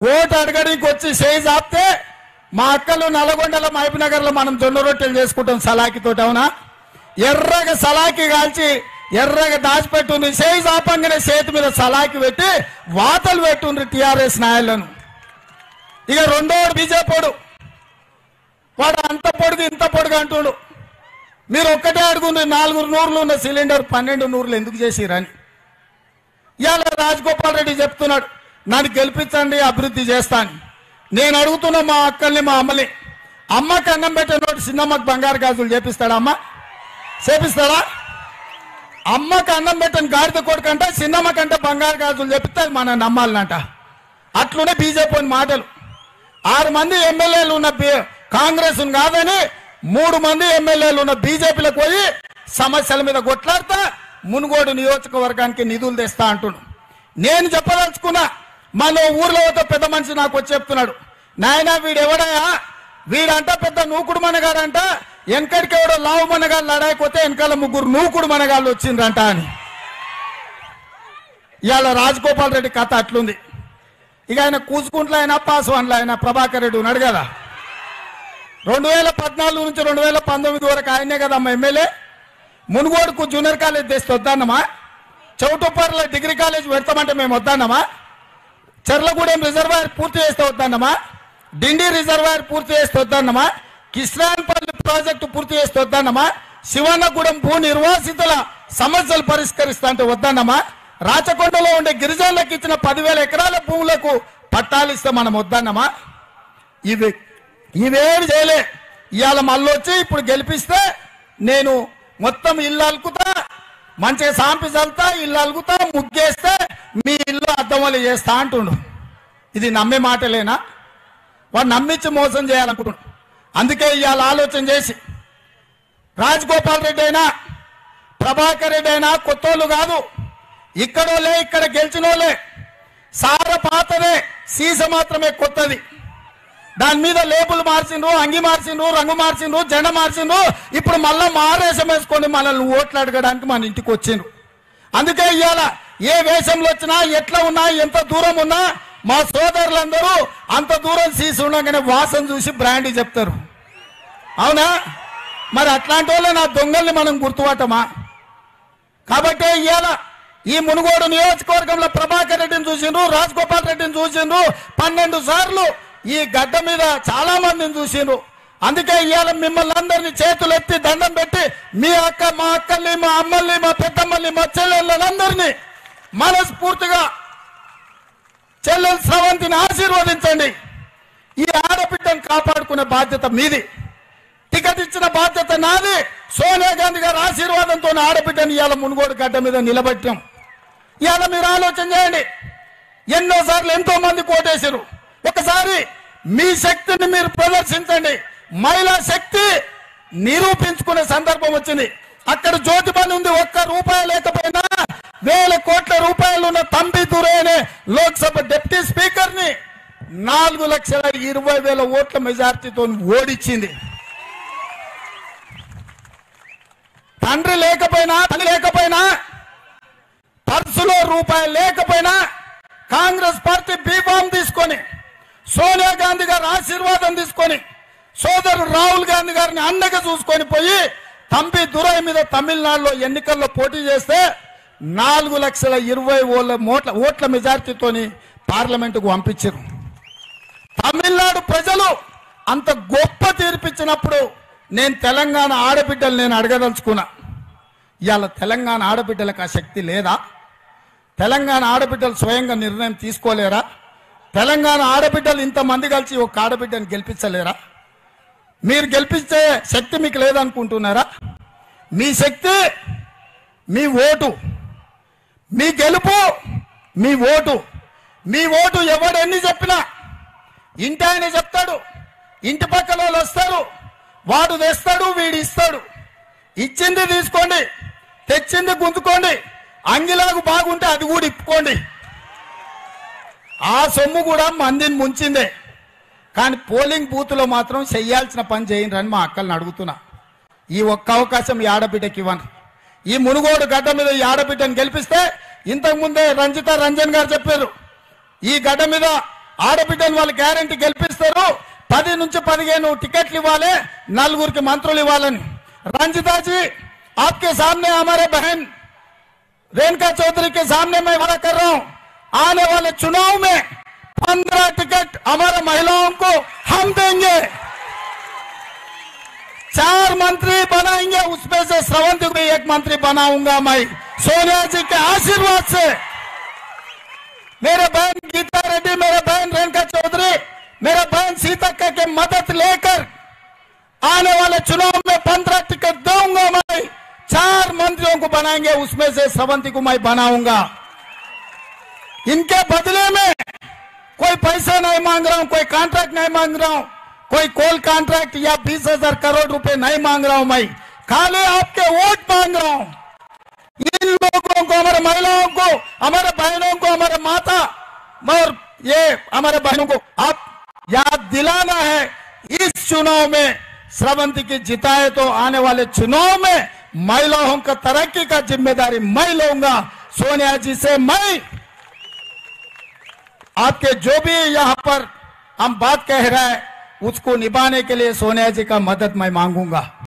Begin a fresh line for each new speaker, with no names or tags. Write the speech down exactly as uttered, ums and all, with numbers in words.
Vote అడగడానికి వచ్చి చేయి చాపితే మా అక్కలు నల్గొండలో మహబూబ్నగర్లో మనం జొన్న రొట్టెలు చేసుకుంటాం సలాకితోటి, అవునా? ఎర్రగా సలాకి కాల్చి ఎర్రగా దాచిపెట్టుంది, చేయి చాపంగానే చేతి మీద సలాకి పెట్టి వాతలు పెట్టుండ్రి టీఆర్ఎస్ నాయకులను. ఇక రెండోడు బీజేపీడు, వాడు అంత పొడుగు ఇంత పొడుగు అంటుడు. మీరు ఒక్కటే అడుగుంది, నాలుగు నూరులు ఉన్న సిలిండర్ పన్నెండు నూరులు ఎందుకు చేసిరని. ఇవాళ రాజగోపాల్ రెడ్డి చెప్తున్నాడు, నన్ను గెలిపించండి అభివృద్ధి చేస్తాను. నేను అడుగుతున్నా మా అక్కల్ని మా అమ్మని, అమ్మకి అన్నం పెట్టినోడు చిన్నమ్మకి బంగారు గాజులు చేపిస్తాడా? అమ్మ చేపిస్తాడా? అమ్మకి అన్నం పెట్టని గాడిద కొడుకంట చిన్నమ్మ కంటే బంగారు గాజులు చెప్పితే మన నమ్మాలనంట. అట్లునే బీజేపీ మాటలు. ఆరు మంది ఎమ్మెల్యేలు ఉన్న కాంగ్రెస్ కాదని మూడు మంది ఎమ్మెల్యేలు ఉన్న బీజేపీలకు పోయి సమస్యల మీద కొట్లాడతా మునుగోడు నియోజకవర్గానికి నిధులు తెస్తా అంటున్నాడు. నేను చెప్పదలుచుకున్నా, మన ఊర్లో ఒక పెద్ద మనిషి నాకు వచ్చి చెప్తున్నాడు, నాయన వీడెవడయా, వీడంట పెద్ద నూకుడు మనగాడంట, వెనకడికి ఎవడో లావు మనగాళ్ళు అడాయిపోతే వెనకాల ముగ్గురు నూకుడు మనగాళ్ళు వచ్చిండ్రంట అని. ఇవాళ రాజగోపాల్ రెడ్డి కథ అట్లుంది. ఇక ఆయన కూచుకుంట్లో అయినా పాస్వాన్లో అయినా ప్రభాకర్ రెడ్డి ఉన్నాడు కదా, రెండు వేల పద్నాలుగు నుంచి రెండు వేల పంతొమ్మిది వరకు ఆయనే కదమ్మా ఎమ్మెల్యే. మునుగోడుకు జూనియర్ కాలేజ్ తెస్తే వద్దానమ్మా, చౌటుప్పర్లో డిగ్రీ కాలేజ్ పెడతామంటే మేము వద్దానమ్మా, చెర్లగూడెం రిజర్వాయర్ పూర్తి చేస్తే వద్దానమ్మా, డిండి రిజర్వాయర్ పూర్తి చేస్తే వద్దానమ్మా, కిస్రాన్పల్లి ప్రాజెక్టు పూర్తి చేస్తే వద్దానమ్మా, శివన్నగూడెం భూ నిర్వాసితుల సమస్యలు పరిష్కరిస్తా అంటే వద్దానమ్మా, రాచకొండలో ఉండే గిరిజనులకు ఇచ్చిన పదివేల ఎకరాల భూములకు పట్టాలు ఇస్తే మనం వద్దానమ్మా. ఇవి ఇవేమి చేయలే. ఇవాళ మళ్ళీ వచ్చి ఇప్పుడు గెలిపిస్తే నేను మొత్తం ఇల్లు అలుకుతా, మంచిగా సాంపి చల్లుతా, ఇల్లు అలుగుతా, ముగ్గేస్తే మీ ఇల్లు అద్దమలు చేస్తా అంటుండు. ఇది నమ్మే మాటలేనా? వాడు నమ్మించి మోసం చేయాలనుకుంటున్నాడు. అందుకే ఇవాళ ఆలోచన చేసి రాజగోపాల్ రెడ్డి అయినా ప్రభాకర్ రెడ్డి అయినా కొత్తోళ్ళు కాదు, ఇక్కడోలే, ఇక్కడ గెలిచినోలే. సార పాతదే, సీస మాత్రమే కొత్తది. దాని మీద లేబుల్ మార్చిండ్రు, అంగి మార్చిండ్రు, రంగు మార్చిండ్రు, జెండ మార్చిండ్రు. ఇప్పుడు మళ్ళా మారేసం వేసుకొని మనల్ని ఓట్లు అడగడానికి మన ఇంటికి వచ్చిండ్రు. అందుకే ఇవాళ ఏ వేషంలో వచ్చినా, ఎట్లా ఉన్నా, ఎంత దూరం ఉన్నా మా సోదరులందరూ అంత దూరం సీసి ఉండగానే వాసన చూసి బ్రాండ్ చెప్తారు, అవునా? మరి అట్లాంటి వాళ్ళే నా దొంగల్ని మనం గుర్తుపట్టమా? కాబట్టి ఇవాళ ఈ మునుగోడు నియోజకవర్గంలో ప్రభాకర్ రెడ్డిని చూసిండ్రు, రాజగోపాల్ రెడ్డిని చూసిండ్రు, పన్నెండు సార్లు ఈ గడ్డ మీద చాలా మందిని చూసిండ్రు. అందుకే ఇవాళ మిమ్మల్ని అందరినీ చేతులు ఎత్తి దండం పెట్టి మీ అక్క, మా అక్కల్ని, మా అమ్మల్ని, మా పెద్దమ్మల్ని, మా చెల్లెళ్ళందరినీ మనస్ఫూర్తిగా చెల్లెలు స్రవంతిని ఆశీర్వదించండి. ఈ ఆడబిడ్డను కాపాడుకునే బాధ్యత మీది, టికెట్ ఇచ్చిన బాధ్యత నాది. సోనియా గాంధీ గారి ఆశీర్వాదంతో ఆడబిడ్డని ఇవాళ మునుగోడు గడ్డ మీద నిలబెట్టాం. ఇవాళ మీరు ఆలోచన చేయండి, ఎన్నోసార్లు ఎంతో మంది కోటేశారు. ఒకసారి మీ శక్తిని మీరు ప్రదర్శించండి. మహిళా శక్తి నిరూపించుకునే సందర్భం వచ్చింది. అక్కడ జ్యోతిబని ఉంది, ఒక్క రూపాయి లేకపోయినా వేల కోట్ల రూపాయలు ఉన్న తంబి దురే అనే లోక్సభ డిప్యూటీ స్పీకర్ ని నాలుగు లక్షల ఇరవై వేల ఓట్ల మెజార్టీతో ఓడించింది. తండ్రి లేకపోయినా, తల్లి లేకపోయినా, పర్సులో రూపాయలు లేకపోయినా కాంగ్రెస్ పార్టీ బీఫామ్ తీసుకొని సోనియా గాంధీ గారి ఆశీర్వాదం తీసుకొని సోదరుడు రాహుల్ గాంధీ గారిని అండగా చూసుకొని పోయి తంబి దురై మీద తమిళనాడులో ఎన్నికల్లో పోటీ చేస్తే నాలుగు లక్షల ఇరవై ఓట్ల ఓట్ల మెజార్టీతోని పార్లమెంటుకు పంపించారు. తమిళనాడు ప్రజలు అంత గొప్ప తీర్పిచ్చినప్పుడు నేను తెలంగాణ ఆడబిడ్డలు నేను అడగదలుచుకున్నా, ఇవాళ తెలంగాణ ఆడబిడ్డలకు ఆ శక్తి లేదా? తెలంగాణ ఆడబిడ్డలు స్వయంగా నిర్ణయం తీసుకోలేరా? తెలంగాణ ఆడబిడ్డలు ఇంతమంది కలిసి ఒక ఆడబిడ్డను గెలిపించలేరా? మీరు గెలిపించే శక్తి మీకు లేదనుకుంటున్నారా? మీ శక్తి మీ ఓటు, మీ గెలుపు మీ ఓటు. మీ ఓటు ఎవడు ఎన్ని చెప్పినా ఇంటి ఆయన చెప్తాడు, ఇంటి పక్కల వాళ్ళు వస్తారు, వాడు తెస్తాడు, వీడు ఇస్తాడు. ఇచ్చింది తీసుకోండి, తెచ్చింది గుంజుకోండి, అంగిలాగు బాగుంటే అది కూడా ఇప్పుకోండి. ఆ సొమ్ము కూడా మందిని ముంచిందే. కానీ పోలింగ్ బూత్లో మాత్రం చెయ్యాల్సిన పని చేయండి అని మా అక్కల్ని అడుగుతున్నా. ఈ ఒక్క అవకాశం ఈ ఆడబిడ్డకి ఇవ్వను. ఈ మునుగోడు గడ్డ మీద ఈ ఆడబిడ్డను గెలిపిస్తే, ఇంతకుముందే రంజిత రంజన్ గారు చెప్పారు, ఈ గడ్డ మీద ఆడబిడ్డను వాళ్ళు గ్యారంటీ గెలిపిస్తారు పది నుంచి పదిహేను టికెట్లు ఇవ్వాలి నలుగురికి మంత్రులు ఇవ్వాలని रंजिता जी आपके सामने हमारे बहन रेणुका चौधरी के सामने मैं वादा कर रहा हूं आने वाले चुनाव में पंद्रह टिकट हमारे महिलाओं को हम देंगे चार मंत्री बनाएंगे उसमें से स्रवंती को एक मंत्री बनाऊंगा मैं सोनिया जी के आशीर्वाद से मेरे बहन गीता रेड्डी मेरे बहन रेणुका चौधरी मेरे बहन सीतक्का के मदद लेकर आने वाले चुनाव में पंद्रह टिकट दूंगा मैं चार मंत्रियों को बनाएंगे उसमें से स्रवंती को मैं बनाऊंगा इनके बदले में कोई पैसा नहीं मांग रहा हूं कोई कॉन्ट्रैक्ट नहीं मांग रहा हूं कोई कोल कॉन्ट्रैक्ट या बीस हजार करोड़ रुपए नहीं मांग रहा हूं मैं खाली आपके वोट मांग रहा हूं इन लोगों को हमारे महिलाओं को हमारे बहनों को हमारे माता और ये हमारे बहनों को आप याद दिलाना है इस चुनाव में स्रवंती की जिताए तो आने वाले चुनाव में महिलाओं का तरक्की का जिम्मेदारी मैं लूंगा सोनिया जी से मैं आपके जो भी यहां पर हम बात कह रहे हैं उसको निभाने के लिए सोनिया जी का मदद मैं मांगूंगा।